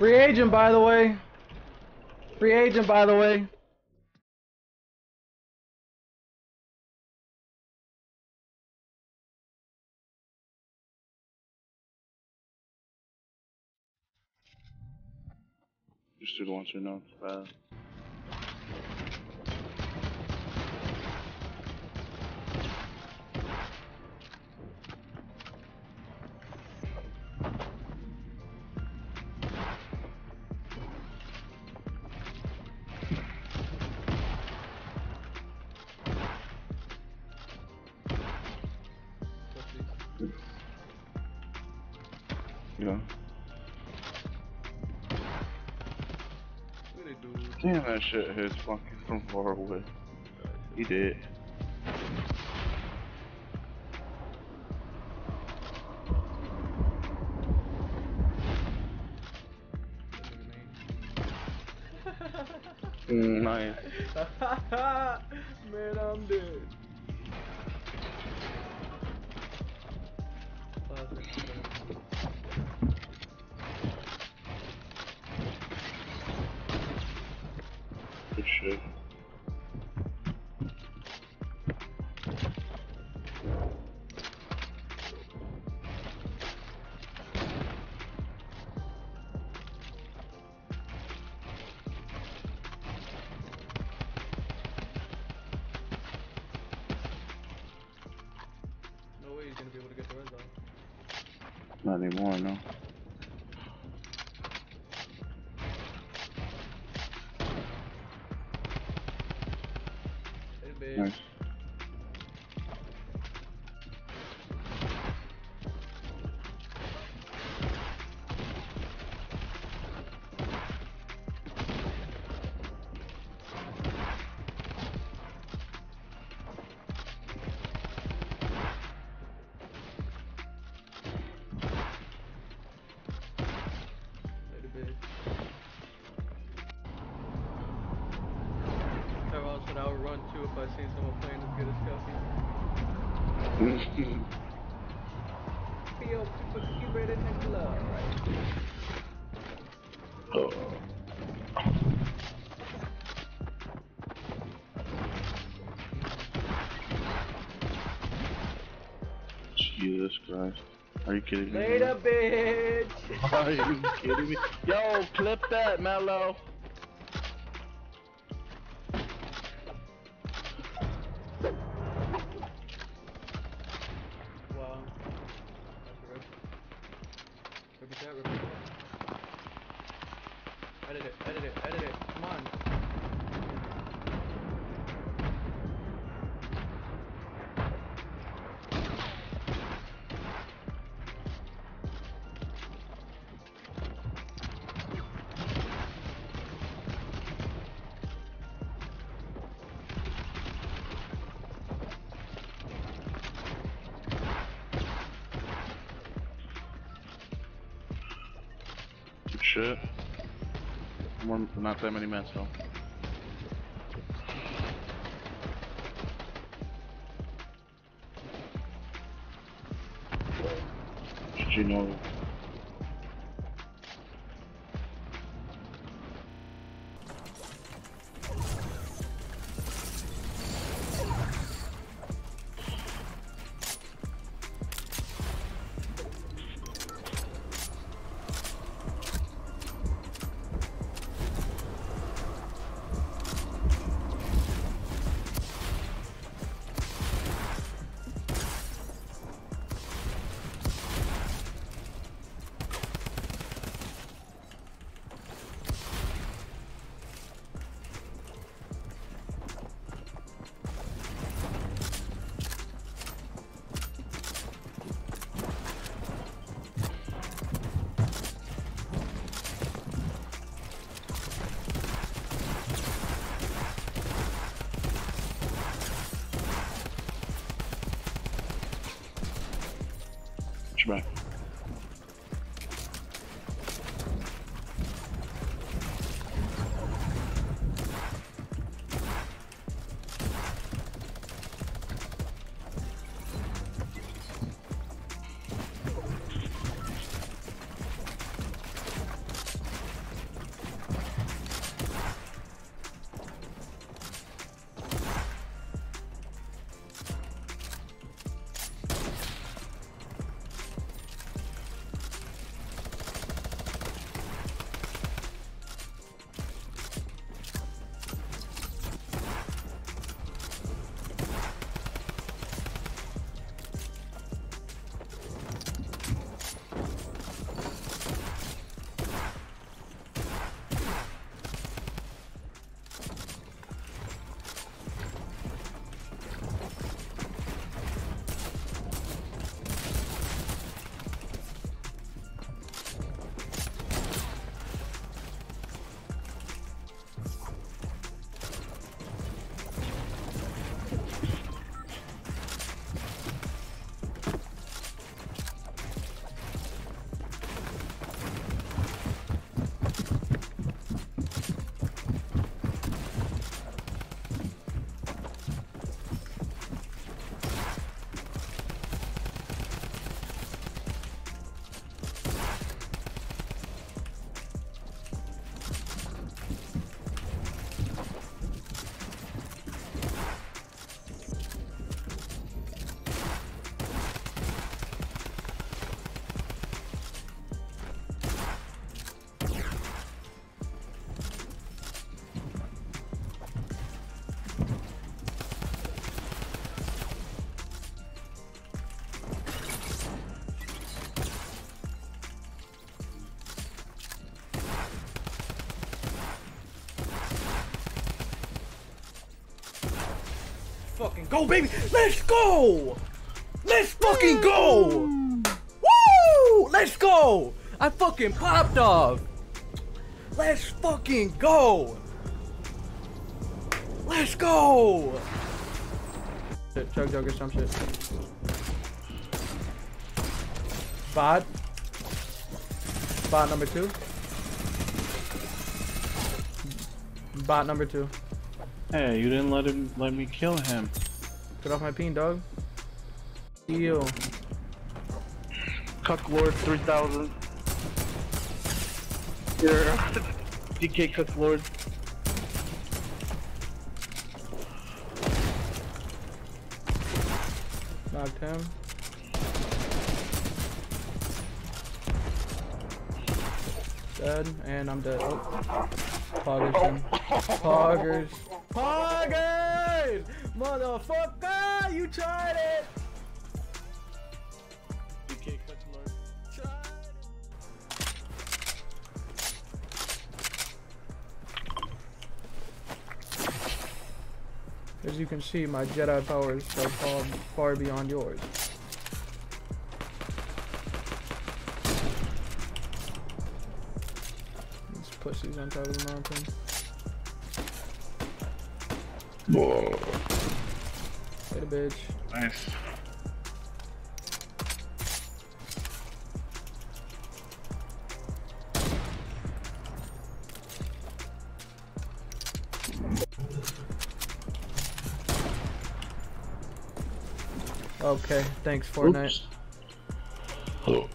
Free agent, by the way. Free agent, by the way. Just do the ones who know it's bad. Yeah. Damn, that shit hits fucking from far away. He did. Nice. Man, I'm dead. Good shit. No way he's gonna be able to get the red zone. Not anymore, no. Hey, babe. Nice. I would run too if I seen someone playing as good as Kelsey. Feel super cute in the club, right? Oh. Jesus Christ. Are you kidding me? Later, bitch! Are you kidding me? Yo, clip that, Mello! Wow. That's a rip. Rip that, rip it. Edit it, edit it, edit it. Come on. Good shit. Not that many mats though. Did you know? Back. fucking go, baby. Let's go. Let's fucking go. Woo! Let's go. I fucking popped off. Let's fucking go. Let's go. Shit, chug jug or some shit. Bot. Bot number 2. Bot number 2. Hey, you didn't let me kill him. Get off my peen, dog. Deal. Cuck Lord 3000. Here. DK Cuck Lord. Knocked him. Dead, and I'm dead. Oh. Poggers him. Poggers. Poggers! Motherfucker! You tried it! DK Cuck Lord. Tried it. As you can see, my Jedi powers are far beyond yours. Pussies on top of the mountain. Whoa. Wait a bitch. Nice. Okay, thanks Fortnite. Oops. Oh.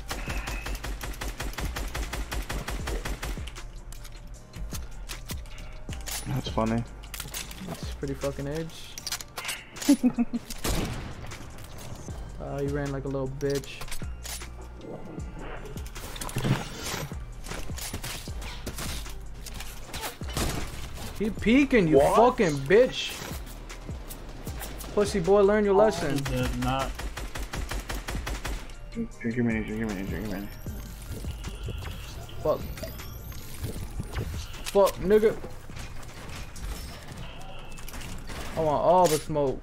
That's funny. That's pretty fucking edge. You ran like a little bitch. Keep peeking, you fucking bitch. Pussy boy, learn your lesson. Did not. Drink your mini, drink your mini, drink your mini. Fuck. Fuck, nigga. I want all the smoke.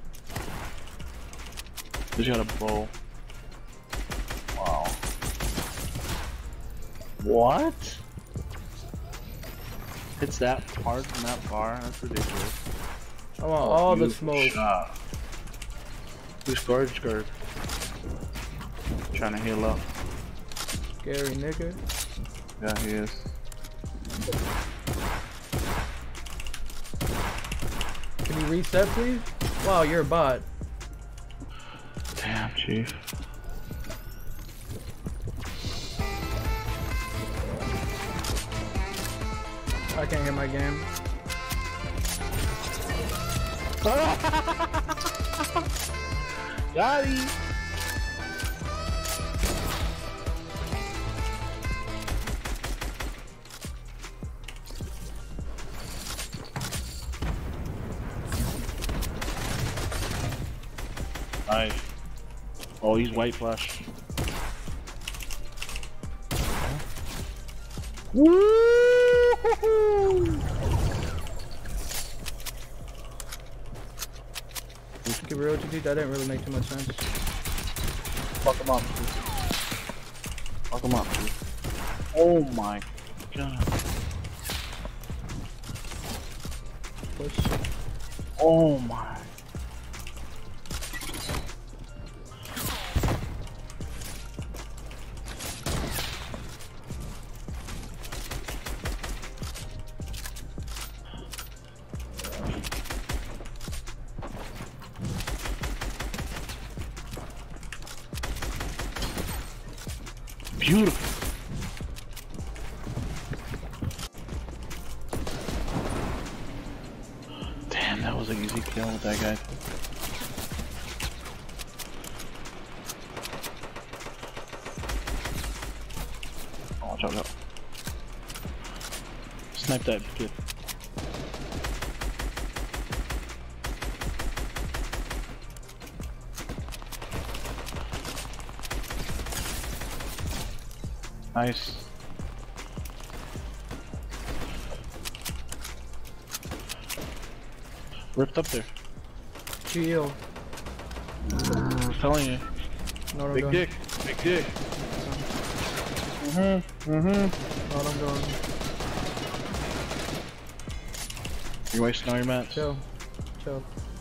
Just got a bow. Wow. What? It's that hard from that far? That's ridiculous. I want all the smoke. Shot. Who's guard? Trying to heal up. Scary nigga. Yeah, he is. Can you reset, please? Wow, you're a bot. Damn, chief. I can't hear my game. Got him. Nice. Oh, he's white flash. Woo! To be real with you, that didn't really make too much sense. Fuck him up, dude. Fuck him up, dude. Oh my god. Push. Oh my. Beautiful. Damn, that was an easy kill with that guy. Oh, watch out. Snipe that kid. Nice. Ripped up there. Chill. I'm telling you. Know what I'm Big doing. dick. Big dick. Know what I'm doing. You wasting all your mats? Chill. Chill.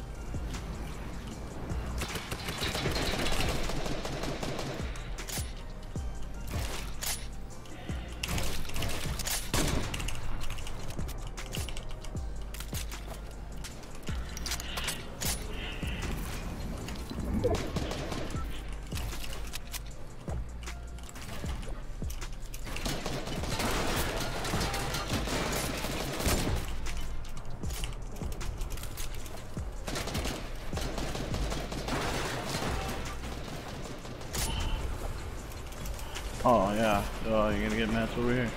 Oh yeah. Oh, you're gonna get mats over here.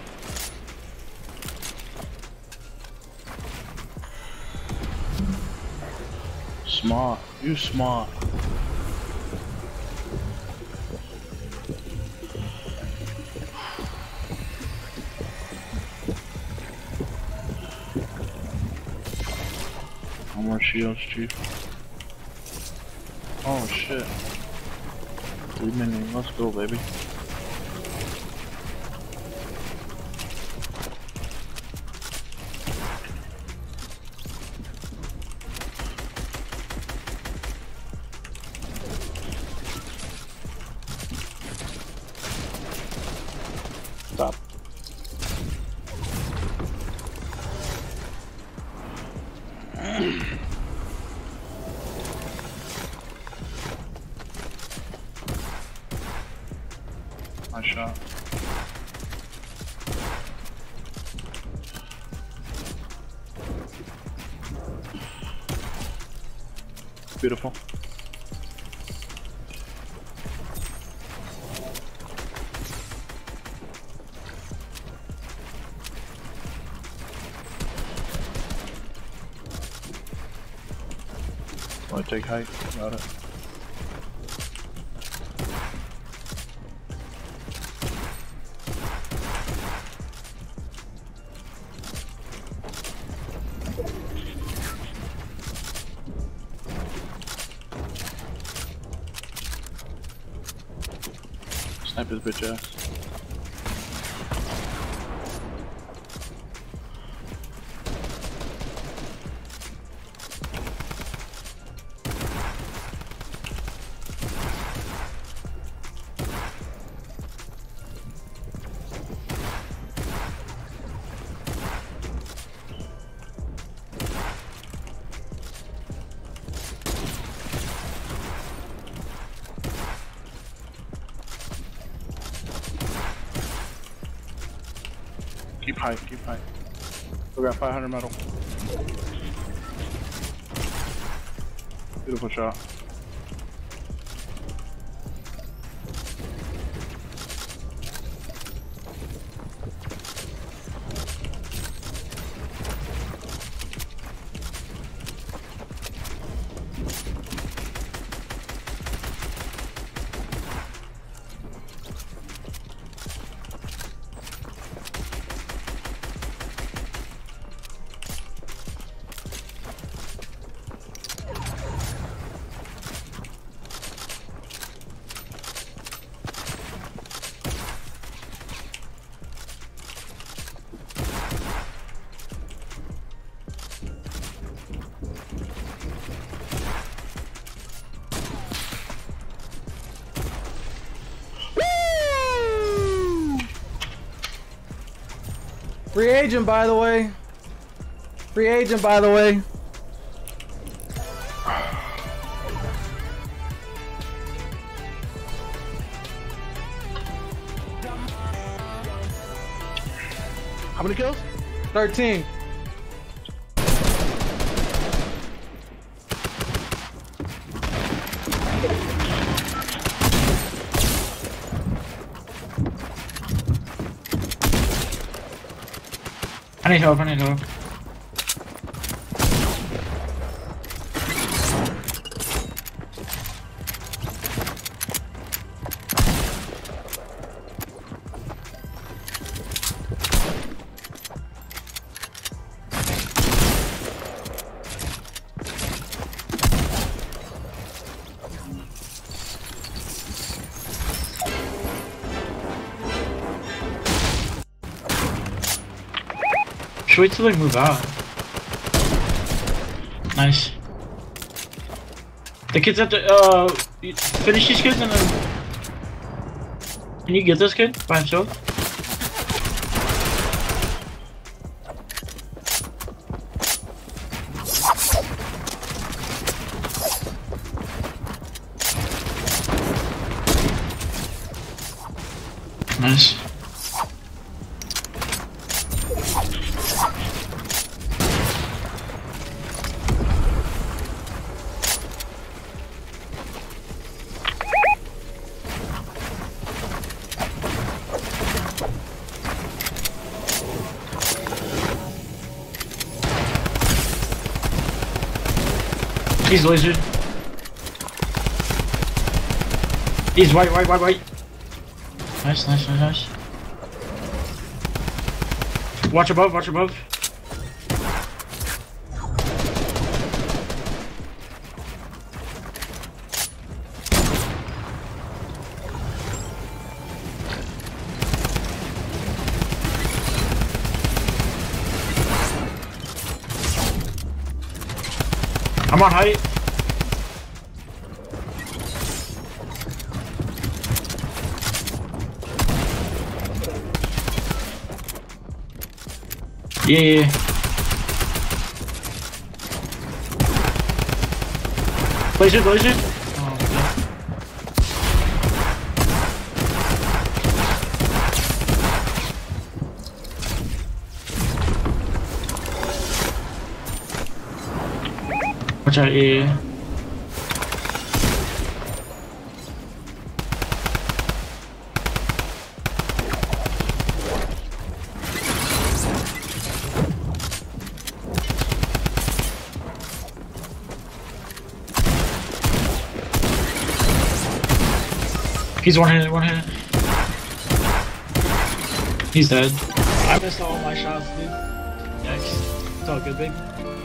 Smart. You smart. No more shields, chief. Oh shit. 3 minutes. Let's go, baby. Stop. Nice shot. Beautiful. Want to take height? Got it. Snipe his bitch ass. Keep height, keep height. We got 500 metal. Beautiful shot. Free agent, by the way. Free agent, by the way. How many kills? 13. I need help, I need help. Just wait till they move out. Nice. The kids have to finish these kids and then. Can you get this kid by himself? Nice. He's lasered. He's white. Nice. Watch above. I'm on height. Yeah. Laser. Oh, okay. Watch out, yeah. He's one hit. He's dead. I missed all my shots, dude. Yikes. It's all good, babe.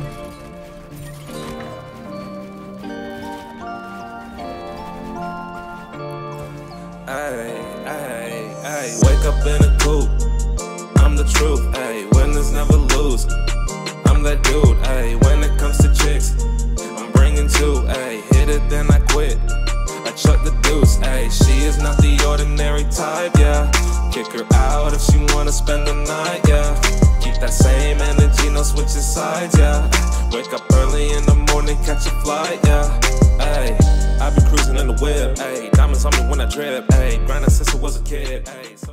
Ay, wake up in a coupe. I'm the truth, ay, winners never lose. I'm that dude, ay, when it comes to chicks, I'm bringing two, ay, hit it then I quit. I chuck the deuce, ayy, she is not the ordinary type, yeah. Kick her out if she wanna spend the night, yeah. Keep that same energy, no switching sides, yeah. Wake up early in the morning, catch a flight, yeah. Ayy, I be cruising in the whip, ayy. Diamonds on me when I drip, ayy. Grinding since I was a kid, ayy.